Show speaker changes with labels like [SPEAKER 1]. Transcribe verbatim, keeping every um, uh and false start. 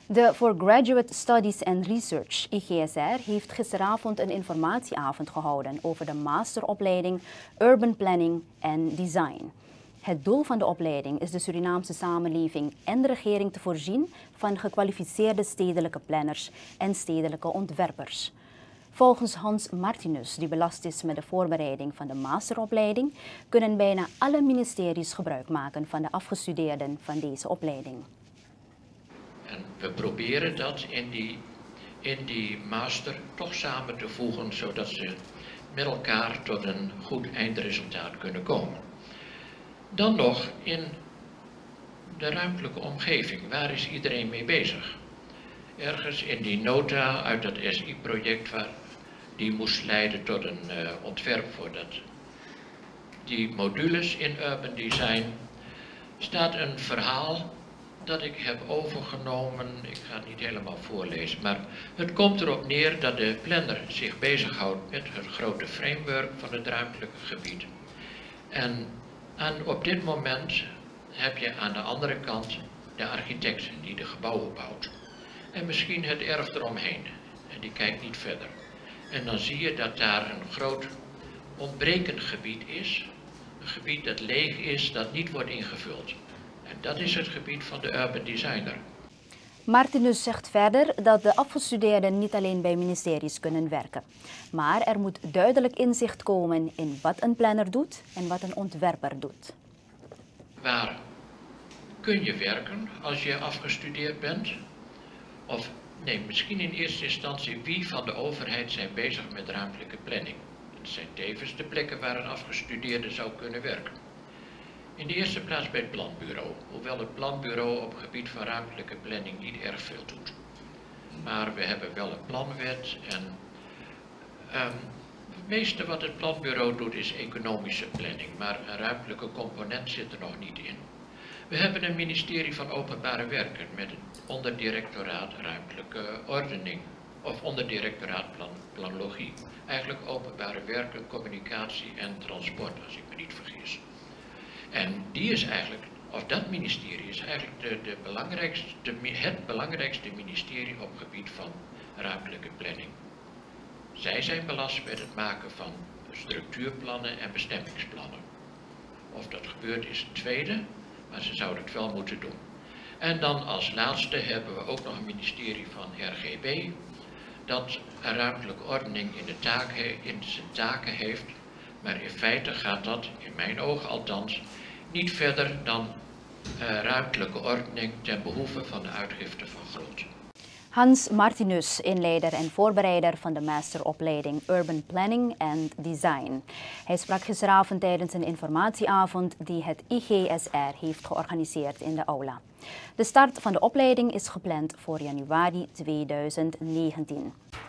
[SPEAKER 1] De For Graduate Studies and Research, I G S R, heeft gisteravond een informatieavond gehouden over de masteropleiding Urban Planning en Design. Het doel van de opleiding is de Surinaamse samenleving en de regering te voorzien van gekwalificeerde stedelijke planners en stedelijke ontwerpers. Volgens Hans Martinus, die belast is met de voorbereiding van de masteropleiding, kunnen bijna alle ministeries gebruik maken van de afgestudeerden van deze opleiding.
[SPEAKER 2] En we proberen dat in die, in die master toch samen te voegen, zodat ze met elkaar tot een goed eindresultaat kunnen komen. Dan nog in de ruimtelijke omgeving, waar is iedereen mee bezig? Ergens in die nota uit dat S I-project, waar die moest leiden tot een uh, ontwerp voor dat. Die modules in Urban Design staat een verhaal dat ik heb overgenomen. Ik ga het niet helemaal voorlezen, maar het komt erop neer dat de planner zich bezighoudt met het grote framework van het ruimtelijke gebied. En aan, op dit moment heb je aan de andere kant de architect die de gebouwen bouwt. En misschien het erf eromheen. En die kijkt niet verder. En dan zie je dat daar een groot ontbrekend gebied is. Een gebied dat leeg is, dat niet wordt ingevuld. En dat is het gebied van de urban designer.
[SPEAKER 1] Martinus zegt verder dat de afgestudeerden niet alleen bij ministeries kunnen werken. Maar er moet duidelijk inzicht komen in wat een planner doet en wat een ontwerper doet.
[SPEAKER 2] Waar kun je werken als je afgestudeerd bent? Of nee, misschien in eerste instantie wie van de overheid zijn bezig met ruimtelijke planning. Het zijn tevens de plekken waar een afgestudeerde zou kunnen werken. In de eerste plaats bij het planbureau, hoewel het planbureau op het gebied van ruimtelijke planning niet erg veel doet. Maar we hebben wel een planwet en um, het meeste wat het planbureau doet is economische planning, maar een ruimtelijke component zit er nog niet in. We hebben een ministerie van Openbare Werken met een onderdirectoraat ruimtelijke ordening of onderdirectoraat plan, planologie. Eigenlijk Openbare Werken, communicatie en transport, als ik me niet vergis. En die is eigenlijk, of dat ministerie is eigenlijk de, de belangrijkste, de, het belangrijkste ministerie op het gebied van ruimtelijke planning. Zij zijn belast met het maken van structuurplannen en bestemmingsplannen. Of dat gebeurt is het tweede, maar ze zouden het wel moeten doen. En dan als laatste hebben we ook nog een ministerie van R G B, dat een ruimtelijke ordening in, de taak in zijn taken heeft. Maar in feite gaat dat, in mijn ogen althans, niet verder dan uh, ruimtelijke ordening ten behoeve van de uitgifte van grond.
[SPEAKER 1] Hans Martinus, inleider en voorbereider van de masteropleiding Urban Planning and Design. Hij sprak gisteravond tijdens een informatieavond die het I G S R heeft georganiseerd in de aula. De start van de opleiding is gepland voor januari tweeduizend negentien.